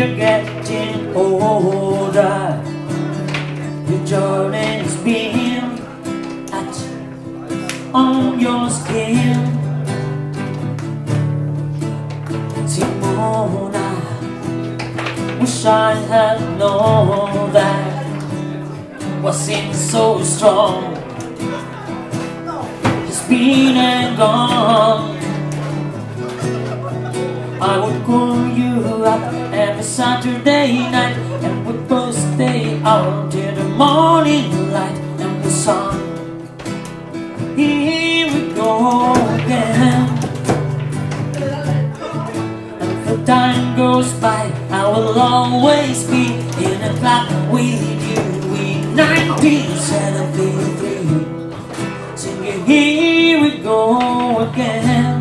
we're getting older. Your journey's been etched on your skin. Simona, wish I had known that wasn't so strong. It's been and gone. I would call you up every Saturday night, and we'd both stay out till the morning light, and we sung, here we go again. And if the time goes by, I will always be in a club with you in 1973, singing, here we go again.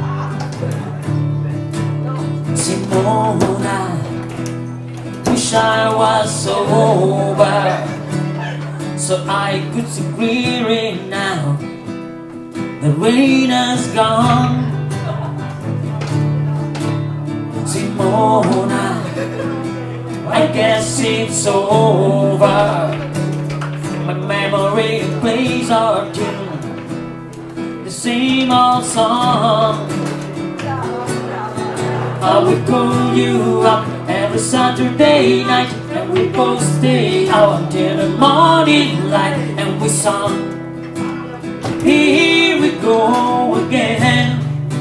Simona, wish I was sober, so I could see clearly now. The rain has gone. Simona, I guess it's over. My memory plays our tune, the same old song. I would call you up every Saturday night, and we both stay out until the morning light, and we sung, here we go again.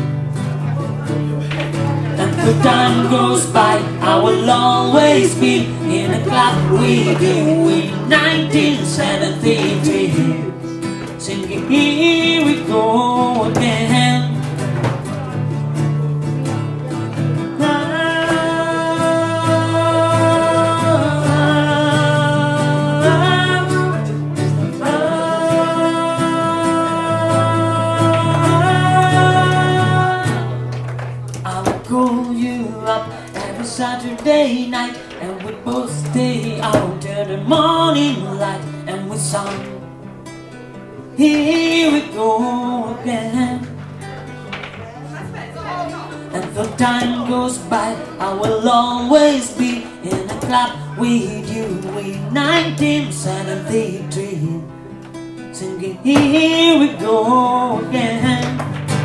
And the time goes by, I will always be in a club with you in 1973, singing, here we go again. Call you up every Saturday night, and we both stay out till the morning light, and we sung, here we go again. And the time goes by, I will always be in a club with you in 1973, singing, here we go again.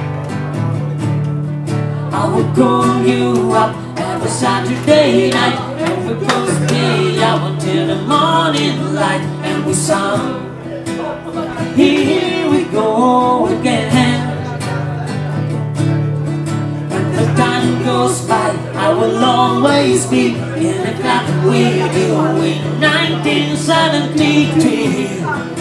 I would call you up every Saturday night, and we both stay out until the morning light, and we sung, here we go again. And the time goes by, I will always be in a club with you in 1973.